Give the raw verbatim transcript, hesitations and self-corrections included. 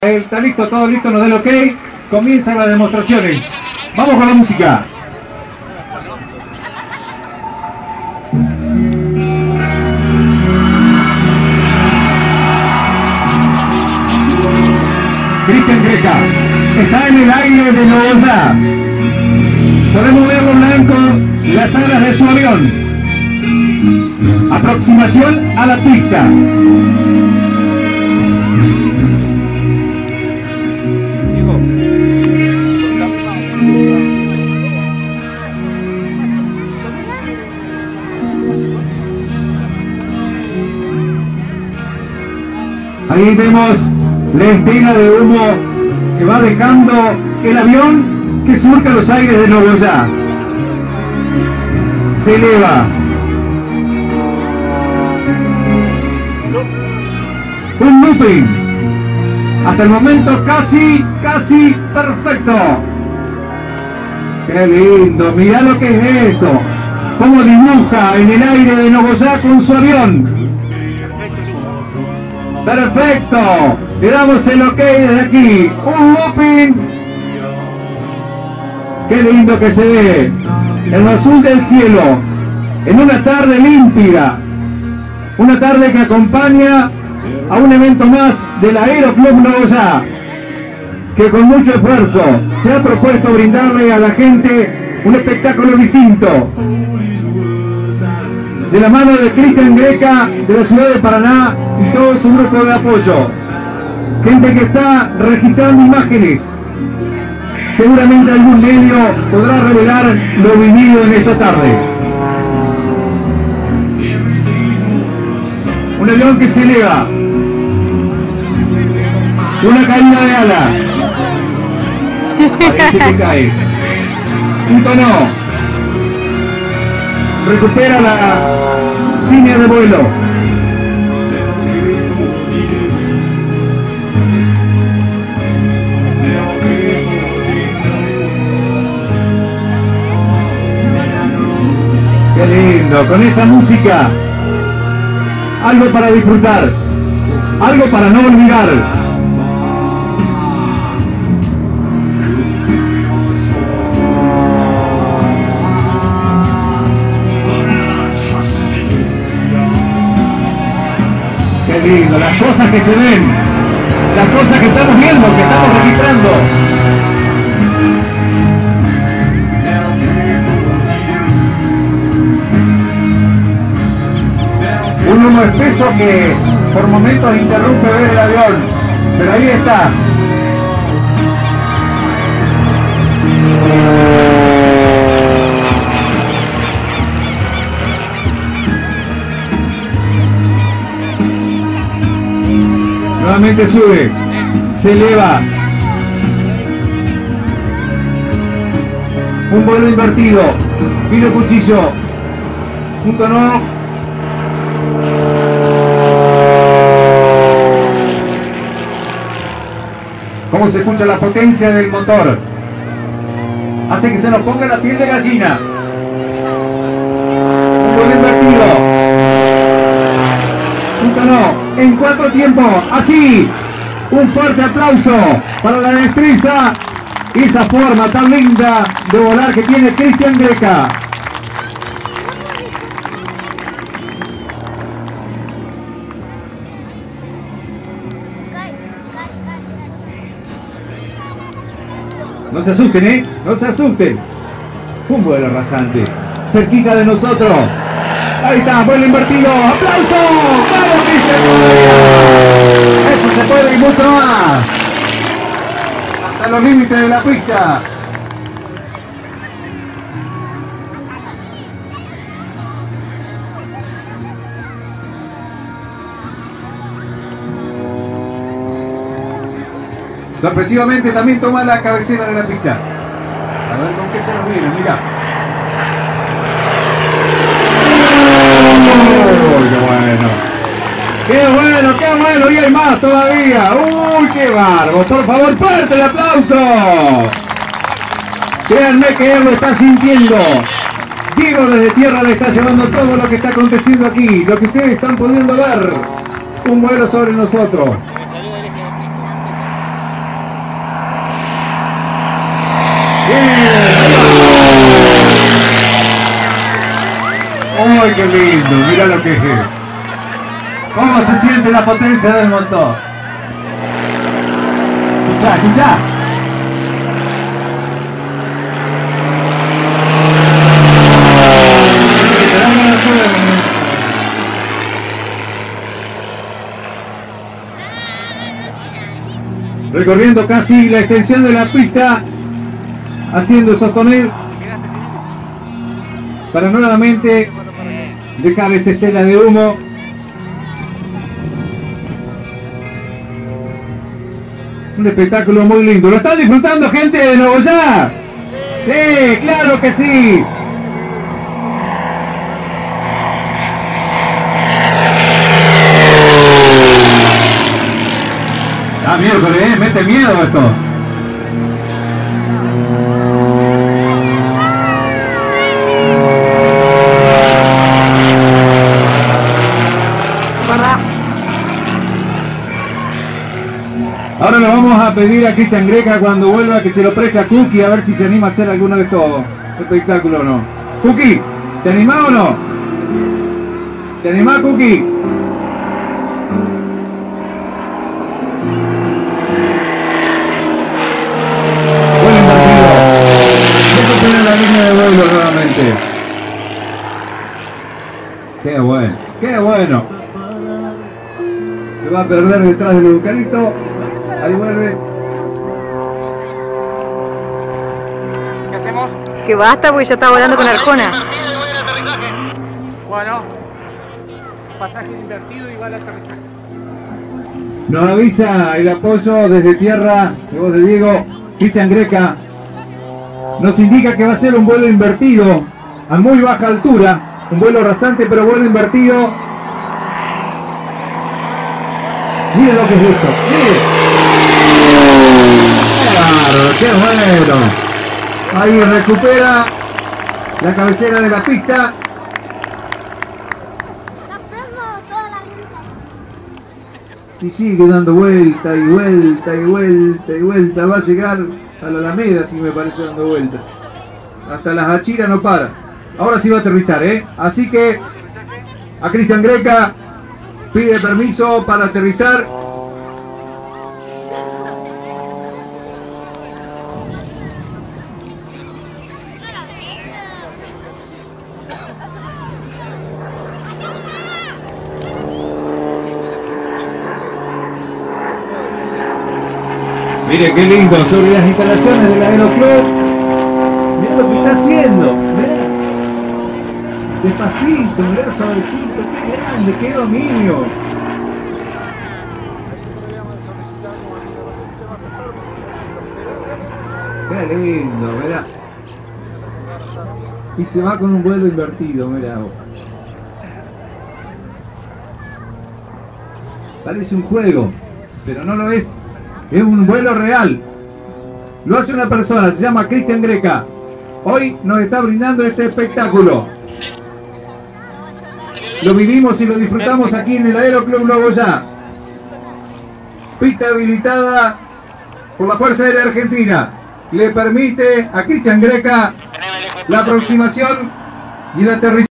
Está listo, todo listo, nos da el ok. Comienzan las demostraciones. Vamos con la música. Cristian Greca está en el aire de Nogoyá. Podemos ver lo blanco, las alas de su avión. Aproximación a la pista. Ahí vemos la estela de humo que va dejando el avión que surca los aires de Nogoyá. Se eleva. Un looping. Hasta el momento casi, casi perfecto. Qué lindo, mirá lo que es eso. Cómo dibuja en el aire de Nogoyá con su avión. Perfecto, le damos el ok desde aquí, un looping. Qué lindo que se ve, el azul del cielo, en una tarde límpida, una tarde que acompaña a un evento más del Aeroclub Nogoyá, que con mucho esfuerzo se ha propuesto brindarle a la gente un espectáculo distinto. De la mano de Cristian Greca, de la ciudad de Paraná y todo su grupo de apoyo. Gente que está registrando imágenes. Seguramente algún medio podrá revelar lo vivido en esta tarde. Un avión que se eleva. Una caída de ala. Parece que cae. Un tono. Recupera la línea de vuelo. Qué lindo, con esa música. Algo para disfrutar, algo para no olvidar. Lindo, las cosas que se ven, las cosas que estamos viendo, que estamos registrando. Un humo espeso que por momentos interrumpe ver el avión, pero ahí está. Nuevamente sube, se eleva. Un vuelo invertido, Pino Cuchillo, un tono. Cómo se escucha la potencia del motor. Hace que se nos ponga la piel de gallina. Un vuelo invertido. No, en cuatro tiempos, así, un fuerte aplauso para la destreza y esa forma tan linda de volar que tiene Cristian Greca. No se asusten, ¿eh? No se asusten. Un vuelo rasante, cerquita de nosotros. Ahí está, vuelo invertido. ¡Aplauso! ¡Vamos, Cristian! Eso se puede y mucho más. Hasta los límites de la pista. Sorpresivamente también toma la cabecera de la pista. A ver con qué se nos viene, mira. ¡Qué bueno, qué bueno! Y hay más todavía. ¡Uy, qué bárbaro! Por favor, fuerte el aplauso. Créanme que él lo está sintiendo. Diego desde tierra le está llevando todo lo que está aconteciendo aquí. Lo que ustedes están pudiendo ver. Un vuelo sobre nosotros. ¡Ay, qué lindo! Mira lo que es. ¿Cómo se siente la potencia del motor? Escuchá, escuchá. Recorriendo casi la extensión de la pista, haciendo sostener para nuevamente dejar esa estela de humo. Un espectáculo muy lindo. ¿Lo están disfrutando, gente de Nogoyá? Sí, claro que sí. Da miedo, eh, mete miedo esto. Ahora le vamos a pedir a Cristian Greca cuando vuelva que se lo preste a Cookie a ver si se anima a hacer alguno de estos espectáculos o no. Cookie, ¿te animás o no? ¿Te animás, Cookie? Buen invertido. Recupera la línea de vuelo nuevamente. Qué bueno, qué bueno. Se va a perder detrás del eucalipto. Ahí vuelve. ¿Qué hacemos? Que basta porque ya está volando con Arjona. Bueno, pasaje invertido igual a aterrizaje. Nos avisa el apoyo desde tierra de voz de Diego. Cristian Greca nos indica que va a ser un vuelo invertido a muy baja altura. Un vuelo rasante pero vuelo invertido. Miren lo que es eso. Miren. Claro, qué bueno. Ahí recupera la cabecera de la pista. Y sigue dando vuelta y vuelta y vuelta y vuelta. Va a llegar a la Alameda, si me parece, dando vuelta. Hasta las Hachiras no para. Ahora sí va a aterrizar, ¿eh? Así que a Cristian Greca pide permiso para aterrizar. Mire qué lindo, sobre las instalaciones del Aeroclub. Mira lo que está haciendo. Mirá. Despacito, mirá, suavecito. Qué grande, qué dominio. Qué lindo, mirá. Y se va con un vuelo invertido, mirá vos. Parece un juego, pero no lo es. Es un vuelo real. Lo hace una persona, se llama Cristian Greca. Hoy nos está brindando este espectáculo. Lo vivimos y lo disfrutamos aquí en el Aeroclub Nogoyá. Pista habilitada por la Fuerza Aérea Argentina. Le permite a Cristian Greca la aproximación y el aterrizaje.